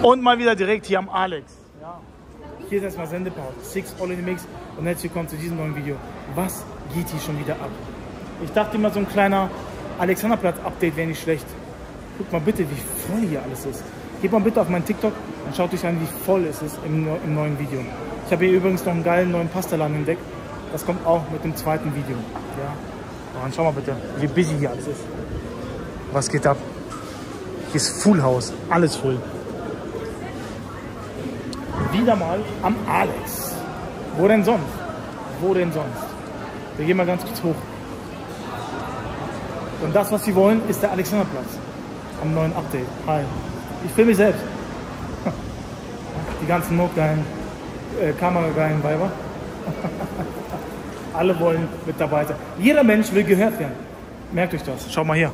Und mal wieder direkt hier am Alex. Ja. Hier ist erstmal Sendepart, 6 All in the Mix und herzlich willkommen zu diesem neuen Video. Was geht hier schon wieder ab? Ich dachte immer, so ein kleiner Alexanderplatz-Update wäre nicht schlecht. Guck mal bitte, wie voll hier alles ist. Geht mal bitte auf meinen TikTok und schaut euch an, wie voll es ist im neuen Video. Ich habe hier übrigens noch einen geilen neuen Pastaladen entdeckt. Das kommt auch mit dem zweiten Video. Ja. Und schau mal bitte, wie busy hier alles ist. Was geht ab? Hier ist Full House, alles voll. Wieder mal am Alex. Wo denn sonst? Wo denn sonst? Wir gehen mal ganz kurz hoch. Und das, was Sie wollen, ist der Alexanderplatz. Am neuen Update. Hi. Ich filme mich selbst. Die ganzen notgeilen, kamerageilen Weiber. Alle wollen mit dabei sein. Jeder Mensch will gehört werden. Merkt euch das. Schaut mal hier.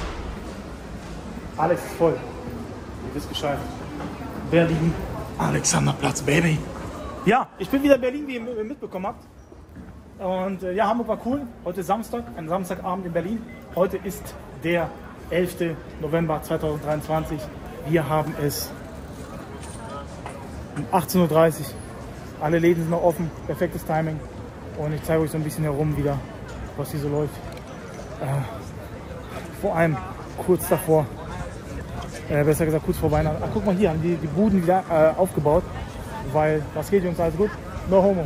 Alex ist voll. Ihr wisst Bescheid. Berlin, Alexanderplatz, Baby. Ja, ich bin wieder in Berlin, wie ihr mitbekommen habt. Und ja, Hamburg war cool. Heute ist Samstag, ein Samstagabend in Berlin. Heute ist der 11. November 2023. Wir haben es um 18:30 Uhr. Alle Läden sind noch offen. Perfektes Timing. Und ich zeige euch so ein bisschen herum wieder, was hier so läuft. Vor allem kurz davor, besser gesagt kurz vor Weihnachten. Ach, guck mal hier, haben die Buden wieder aufgebaut. Weil, was geht Jungs, alles gut? No homo.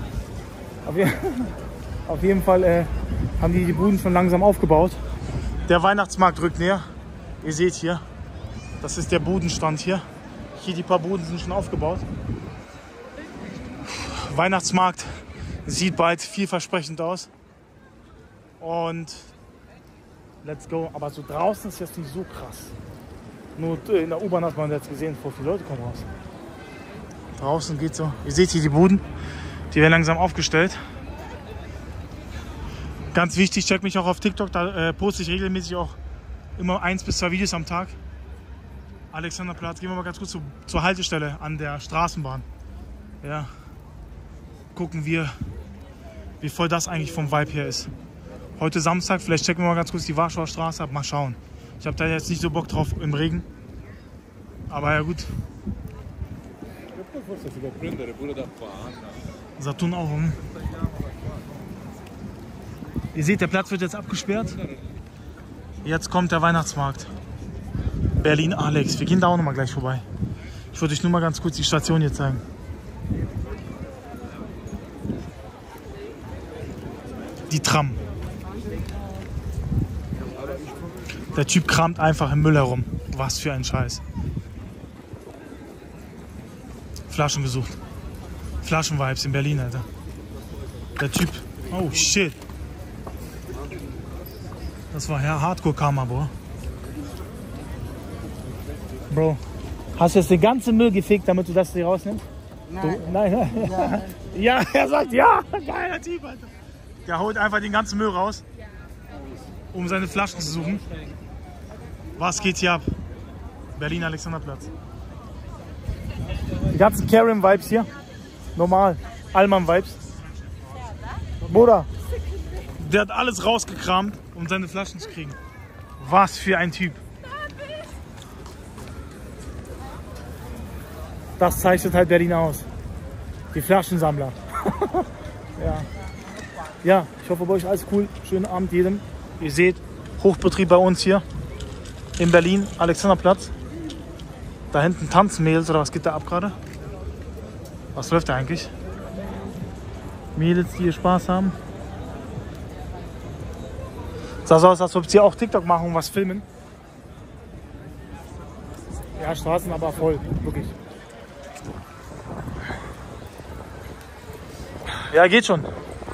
Auf jeden Fall haben die Buden schon langsam aufgebaut. Der Weihnachtsmarkt rückt näher. Ihr seht hier, das ist der Budenstand hier. Hier die paar Buden sind schon aufgebaut. Weihnachtsmarkt sieht bald vielversprechend aus. Und let's go. Aber so draußen ist jetzt nicht so krass. Nur in der U-Bahn hat man jetzt gesehen, vor viele Leute kommen raus. Draußen geht so. Ihr seht hier die Buden. Die werden langsam aufgestellt. Ganz wichtig, checkt mich auch auf TikTok. Da poste ich regelmäßig auch immer 1 bis 2 Videos am Tag. Alexanderplatz. Gehen wir mal ganz kurz zur Haltestelle an der Straßenbahn. Ja. Gucken wir, wie voll das eigentlich vom Vibe her ist. Heute Samstag, vielleicht checken wir mal ganz kurz die Warschauer Straße ab. Mal schauen. Ich habe da jetzt nicht so Bock drauf im Regen. Aber ja gut. Saturn auch. Ihr seht, der Platz wird jetzt abgesperrt. Jetzt kommt der Weihnachtsmarkt. Berlin Alex. Wir gehen da auch noch mal gleich vorbei. Ich wollte euch nur mal ganz kurz die Station hier zeigen. Die Tram. Der Typ kramt einfach im Müll herum. Was für ein Scheiß. Flaschen gesucht. Flaschenvibes in Berlin, Alter. Der Typ. Oh shit. Das war ja Hardcore-Karma, Bro. Bro, hast du jetzt den ganzen Müll gefickt, damit du das hier rausnimmst? Nein. Nein. Ja. Ja, er sagt ja. Geiler Typ, Alter. Der holt einfach den ganzen Müll raus, um seine Flaschen zu suchen. Was geht hier ab? Berlin Alexanderplatz. Die ganzen Karen-Vibes hier. Normal. Allmann-Vibes. Bruder, der hat alles rausgekramt, um seine Flaschen zu kriegen. Was für ein Typ. Das zeichnet halt Berlin aus. Die Flaschensammler. Ja. Ja, ich hoffe, bei euch alles cool. Schönen Abend jedem. Ihr seht, Hochbetrieb bei uns hier in Berlin, Alexanderplatz. Da hinten tanzen Mädels oder was geht da ab gerade? Was läuft da eigentlich? Mädels, die hier Spaß haben. Sah so aus, als ob sie auch TikTok machen und was filmen. Ja, Straßen aber voll, wirklich. Ja, geht schon.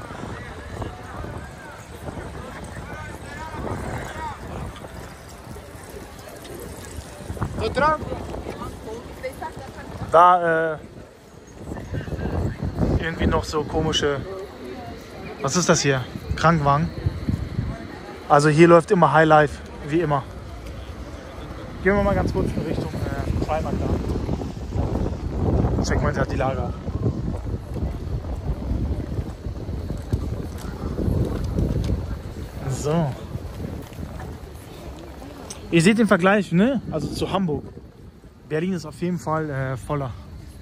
Da irgendwie noch so komische, was ist das hier? Krankenwagen. Also hier läuft immer High Life, wie immer. Gehen wir mal ganz kurz in Richtung Freimarkt da. Checken wir uns halt die Lage ab. So. Ihr seht den Vergleich, ne? Also zu Hamburg. Berlin ist auf jeden Fall voller.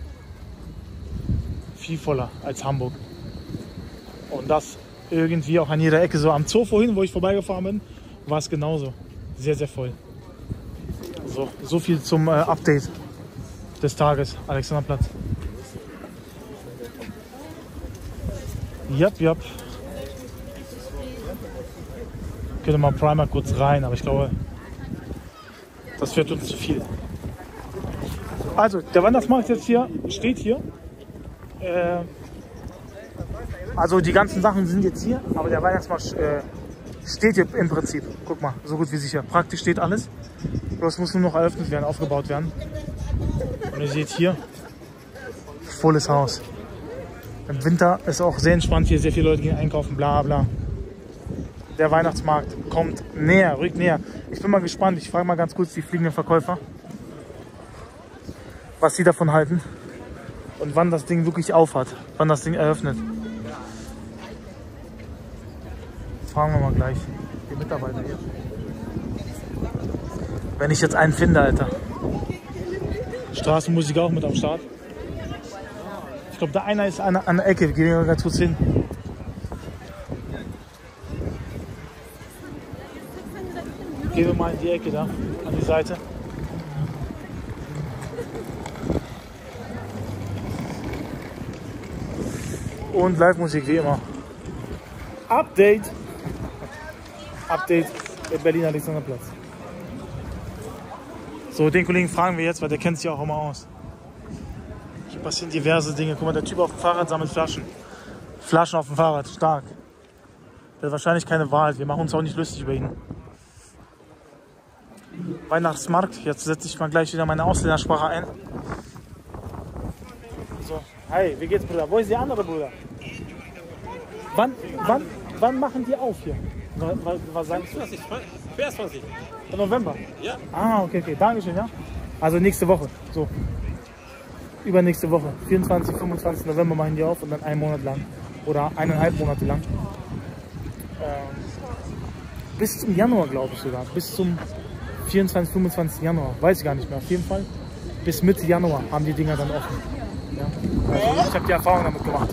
Viel voller als Hamburg. Und das irgendwie auch an jeder Ecke. So am Zoo vorhin, wo ich vorbeigefahren bin, war es genauso. Sehr, sehr voll. So viel zum Update des Tages. Alexanderplatz. Jap. Ich könnte mal Primark kurz rein, aber ich glaube, das wird uns zu viel. Also, der Weihnachtsmarkt jetzt hier steht hier. Also die ganzen Sachen sind jetzt hier, aber der Weihnachtsmarkt steht hier im Prinzip. Guck mal, so gut wie sicher. Praktisch steht alles. Bloß muss nur noch eröffnet werden, aufgebaut werden. Und ihr seht hier, volles Haus. Im Winter ist auch sehr entspannt hier, sehr viele Leute gehen einkaufen, bla bla. Der Weihnachtsmarkt kommt näher, rückt näher. Ich bin mal gespannt, ich frage mal ganz kurz die fliegenden Verkäufer, was sie davon halten und wann das Ding wirklich aufhat, wann das Ding eröffnet. Fragen wir mal gleich die Mitarbeiter hier. Wenn ich jetzt einen finde, Alter. Straßenmusik auch mit am Start. Ich glaube, da einer ist an der Ecke. Gehen wir ganz kurz hin. Gehen wir mal in die Ecke da, an die Seite. Und Live-Musik wie immer. Update im Berliner Alexanderplatz. So, den Kollegen fragen wir jetzt, weil der kennt sich auch immer aus. Hier passieren diverse Dinge. Guck mal, der Typ auf dem Fahrrad sammelt Flaschen. Flaschen auf dem Fahrrad, stark. Der hat wahrscheinlich keine Wahl. Wir machen uns auch nicht lustig über ihn. Weihnachtsmarkt. Jetzt setze ich mal gleich wieder meine Ausländersprache ein. So, hi, wie geht's, Bruder? Wo ist der andere Bruder? Wann machen die auf hier? Was sagst du? 24. November? Ja. Ah, okay. Dankeschön, ja. Also nächste Woche. So. Übernächste Woche. 24, 25 November machen die auf und dann einen Monat lang. Oder 1,5 Monate lang. Bis zum Januar, glaube ich sogar. Bis zum 24, 25 Januar. Weiß ich gar nicht mehr. Auf jeden Fall. Bis Mitte Januar haben die Dinger dann offen. Ja. Also ich habe die Erfahrung damit gemacht.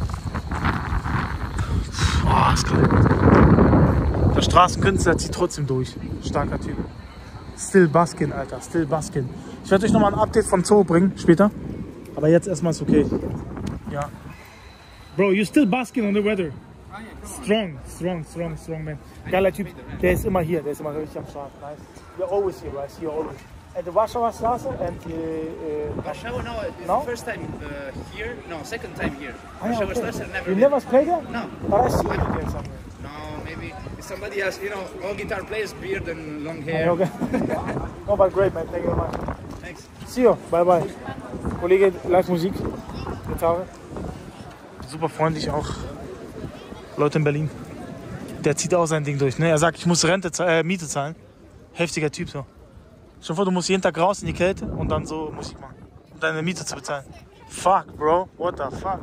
Oh, ist geil. Der Straßenkünstler zieht trotzdem durch. Starker Typ. Still Baskin, Alter. Still Baskin. Ich werde euch nochmal ein Update vom Zoo bringen, später. Aber jetzt erstmal ist okay. Ja. Bro, you still basking on the weather. Strong, man. Geiler Typ. Der ist immer hier. Der ist immer richtig am Start. Nice. You're always here, right? You're always. At the Warschauer Straße and Warschau, no, it's no? the first time here. No, second time here. Ah, yeah, Warschauer okay. Straße, never You been. never played there? No. But I see you there somewhere. No, maybe somebody has, all guitar players, beard and long hair. Okay. No, but great, man. Thank you very much. Thanks. See you. Bye, bye. Kollege, Live-Musik, Gitarre. Super freundlich auch. Leute in Berlin. Der zieht auch sein Ding durch. Ne? Er sagt, ich muss Miete zahlen. Heftiger Typ so. Stell dir vor, du musst jeden Tag raus in die Kälte und dann so Musik machen. Um deine Miete zu bezahlen. Fuck, Bro. What the fuck?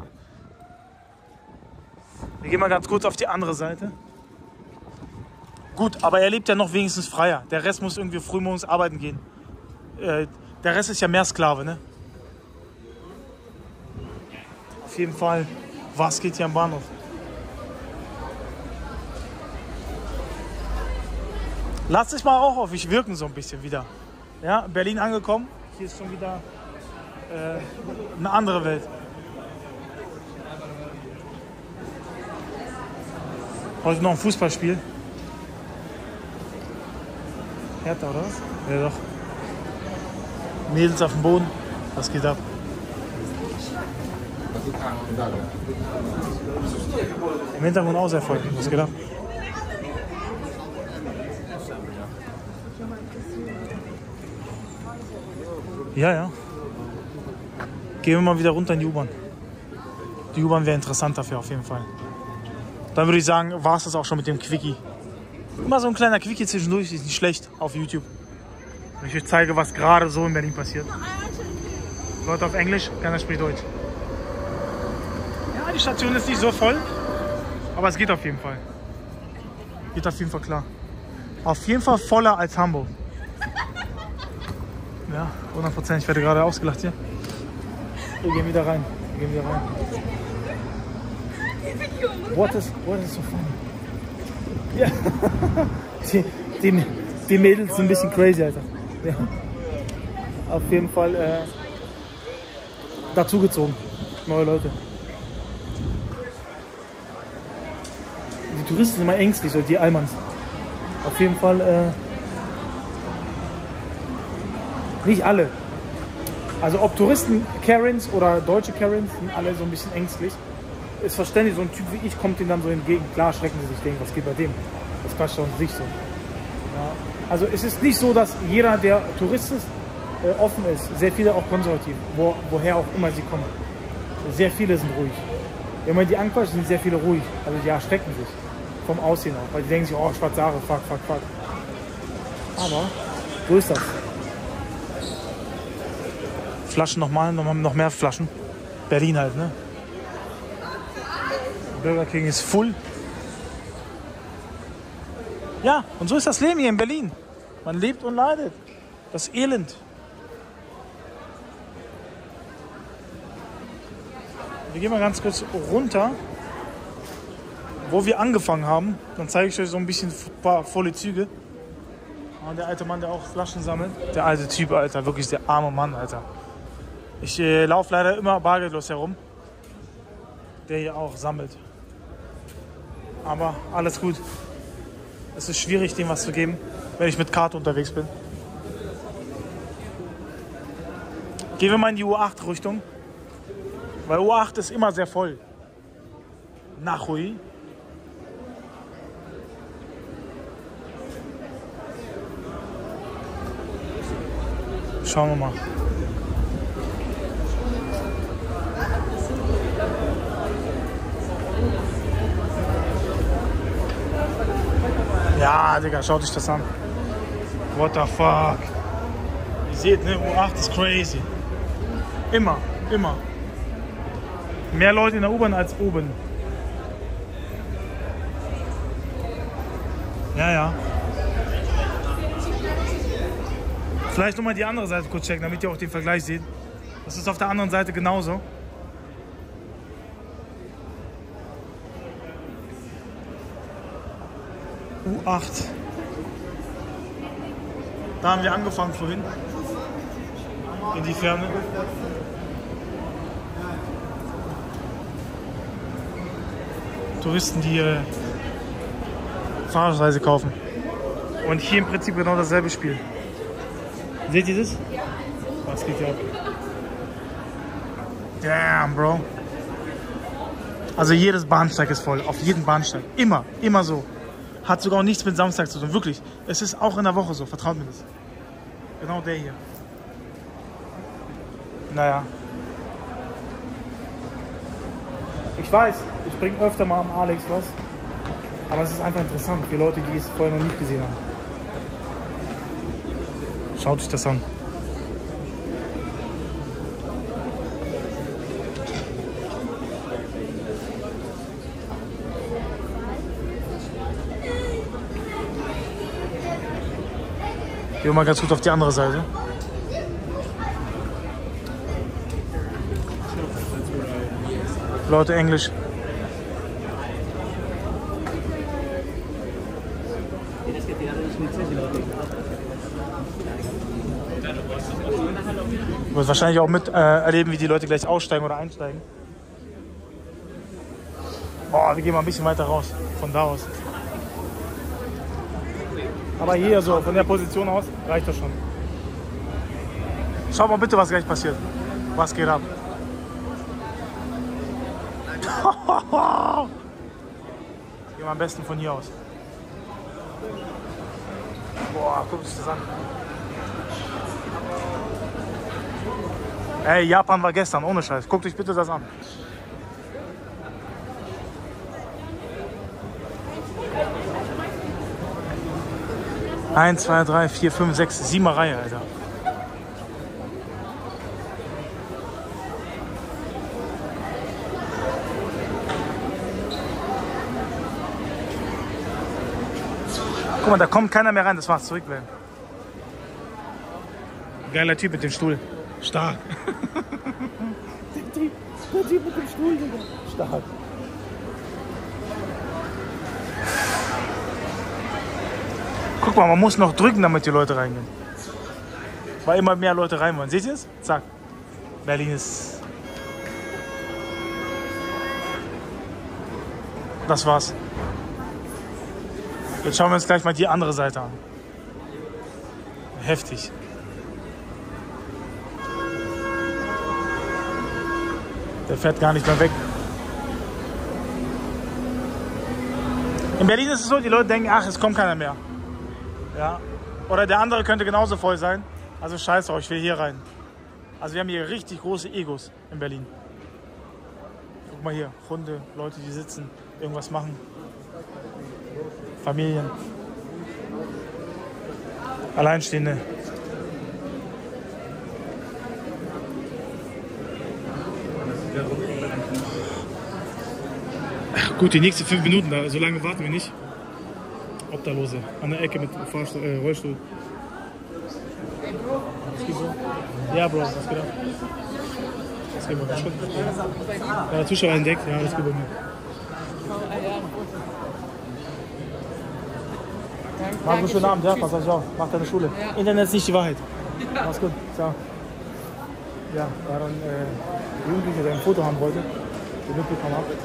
Wir gehen mal ganz kurz auf die andere Seite. Gut, aber er lebt ja noch wenigstens freier. Der Rest muss irgendwie früh morgens arbeiten gehen. Der Rest ist ja mehr Sklave, ne? Auf jeden Fall, was geht hier am Bahnhof? Lass dich mal auch auf mich wirken so ein bisschen wieder. Ja, Berlin angekommen. Hier ist schon wieder eine andere Welt. Heute noch ein Fußballspiel. Hertha, oder was? Ja, doch. Mädels auf dem Boden. Was geht ab? Im Hintergrund auch sehr voll. Was geht ab? Ja. Gehen wir mal wieder runter in die U-Bahn. Die U-Bahn wäre interessant dafür auf jeden Fall. Dann würde ich sagen, war es das auch schon mit dem Quickie. Immer so ein kleiner Quickie zwischendurch, ist nicht schlecht auf YouTube. Wenn ich euch zeige, was gerade so in Berlin passiert. Leute auf Englisch, keiner spricht Deutsch. Ja, die Station ist nicht so voll, aber es geht auf jeden Fall. Geht auf jeden Fall klar. Auf jeden Fall voller als Hamburg. Ja, 100%. Ich werde gerade ausgelacht hier. Wir gehen wieder rein. What is so funny? Ja. Die Mädels sind ein bisschen crazy, Alter. Ja. Auf jeden Fall dazugezogen. Neue Leute. Die Touristen sind immer ängstlich, so die Almans. Auf jeden Fall nicht alle. Also ob Touristen Karens oder deutsche Karens, sind alle so ein bisschen ängstlich. Ist verständlich, so ein Typ wie ich kommt ihnen dann so entgegen. Klar schrecken sie sich, denken, was geht bei dem? Das quatscht doch sich so. Ja. Also es ist nicht so, dass jeder, der Tourist ist, offen ist. Sehr viele auch konservativ, woher auch immer sie kommen. Sehr viele sind ruhig. Wenn man die anquatscht, sind sehr viele ruhig. Also die erschrecken sich vom Aussehen auch, weil die denken sich, oh, schwarze Haare, fuck. Aber so ist das. Flaschen nochmal, noch mehr Flaschen. Berlin halt, ne? Burger King ist full. Ja, und so ist das Leben hier in Berlin. Man lebt und leidet. Das Elend. Wir gehen mal ganz kurz runter, wo wir angefangen haben. Dann zeige ich euch so ein bisschen ein paar volle Züge. Und der alte Mann, der auch Flaschen sammelt. Der alte Typ, Alter. Wirklich der arme Mann, Alter. Ich laufe leider immer bargeldlos herum. Der hier auch sammelt. Aber alles gut. Es ist schwierig, dem was zu geben, wenn ich mit Karte unterwegs bin. Gehen wir mal in die U8-Richtung. Weil U8 ist immer sehr voll. Nachui. Schauen wir mal. Ja, Digga, schaut euch das an. What the fuck. Ihr seht, ne, U8 ist crazy. Immer. Mehr Leute in der U-Bahn als oben. Ja. Vielleicht nochmal die andere Seite kurz checken, damit ihr auch den Vergleich seht. Das ist auf der anderen Seite genauso. U8. Da haben wir angefangen vorhin. In die Ferne. Touristen, die Fahrradreise kaufen. Und hier im Prinzip genau dasselbe Spiel. Seht ihr das? Was geht hier ab? Damn, Bro. Also jedes Bahnsteig ist voll. Auf jedem Bahnsteig. Immer so. Hat sogar auch nichts mit Samstag zu tun. Wirklich. Es ist auch in der Woche so. Vertraut mir das. Genau der hier. Naja. Ich weiß, ich bringe öfter mal am Alex was. Aber es ist einfach interessant für Leute, die es vorher noch nicht gesehen haben. Schaut euch das an. Gehen wir mal ganz gut auf die andere Seite. Leute, Englisch. Du wirst wahrscheinlich auch mit erleben, wie die Leute gleich aussteigen oder einsteigen. Boah, wir gehen mal ein bisschen weiter raus, von da aus. Aber hier so, von der Position aus, reicht das schon. Schau mal bitte, was gleich passiert. Was geht ab? Gehen wir am besten von hier aus. Boah, guck dich das an. Ey, Japan war gestern, ohne Scheiß. Guckt euch bitte das an. Eins, zwei, drei, vier, fünf, sechs, 7 Reihe, Alter. Guck mal, da kommt keiner mehr rein, das war's, zurückwählen. Geiler Typ mit dem Stuhl. Stark. der Typ mit dem Stuhl, Digga. Stark. Guck mal, man muss noch drücken, damit die Leute reingehen. Weil immer mehr Leute rein wollen. Seht ihr es? Zack. Berlin ist... Das war's. Jetzt schauen wir uns gleich mal die andere Seite an. Heftig. Der fährt gar nicht mehr weg. In Berlin ist es so, die Leute denken, ach, es kommt keiner mehr. Ja. Oder der andere könnte genauso voll sein. Also scheiß drauf, ich will hier rein. Also wir haben hier richtig große Egos in Berlin. Guck mal hier, Hunde, Leute, die sitzen, irgendwas machen. Familien. Alleinstehende. Gut, die nächsten 5 Minuten, da, so lange warten wir nicht. Obdachlose, an der Ecke mit Rollstuhl. Was geht, Bro? Ja, Bro, was geht ab? Was geht, Bro? Ja, Zuschauer entdeckt, ja, das geht bei mir. Mach einen schönen Abend, ja, pass auf, mach deine Schule. Ja. Internet ist nicht die Wahrheit. Ja. Mach's gut, ciao. Ja, da dann Jugendlicher, der ein Foto haben wollte, den mitbekommen habe.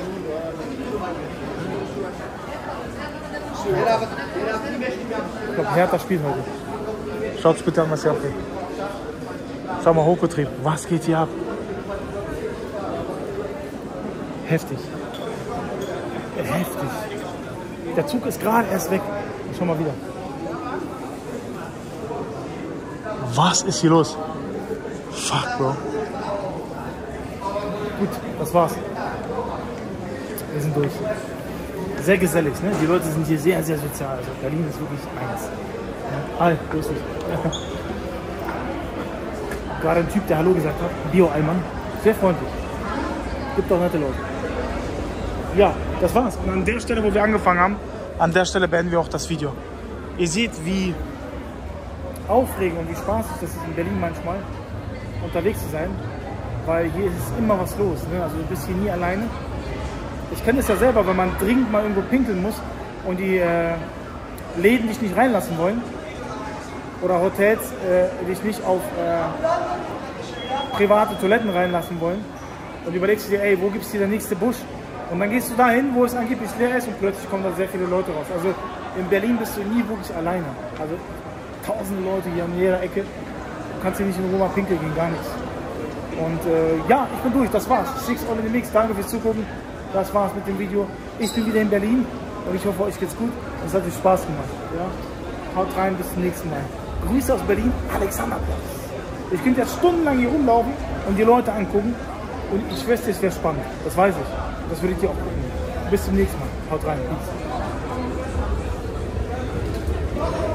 Ich glaube, Hertha spielt heute. Schaut's bitte an, was hier abgeht. Schau mal, Hochbetrieb. Was geht hier ab? Heftig. Heftig. Der Zug ist gerade erst weg. Schau mal wieder. Was ist hier los? Fuck, Bro. Gut, das war's. Wir sind durch. Sehr gesellig, ne? Die Leute sind hier sehr, sehr sozial. Also Berlin ist wirklich eins. Hi, grüß dich. Gerade ein Typ, der Hallo gesagt hat. Bio-Allmann. Sehr freundlich. Gibt auch nette Leute. Ja, das war's. Und an der Stelle, wo wir angefangen haben, an der Stelle beenden wir auch das Video. Ihr seht, wie aufregend und wie spaßig das ist in Berlin manchmal, unterwegs zu sein. Weil hier ist immer was los. Ne? Also du bist hier nie alleine. Ich kenne es ja selber, wenn man dringend mal irgendwo pinkeln muss und die Läden dich nicht reinlassen wollen oder Hotels dich nicht auf private Toiletten reinlassen wollen und überlegst du dir, ey, wo gibt es hier der nächste Busch? Und dann gehst du dahin, wo es angeblich leer ist und plötzlich kommen da sehr viele Leute raus. Also in Berlin bist du nie wirklich alleine. Also tausende Leute hier an jeder Ecke. Du kannst hier nicht in Ruhe mal pinkeln gehen, gar nichts. Und ja, ich bin durch, das war's. Six All in the Mix, danke fürs Zugucken. Das war's mit dem Video. Ich bin wieder in Berlin und ich hoffe, euch geht's gut. Es hat euch Spaß gemacht. Ja? Haut rein, bis zum nächsten Mal. Grüße aus Berlin, Alexanderplatz. Ich könnte jetzt stundenlang hier rumlaufen und die Leute angucken. Und ich wüsste, es wäre spannend. Das weiß ich. Das würdet ihr auch gucken. Bis zum nächsten Mal. Haut rein. Peace.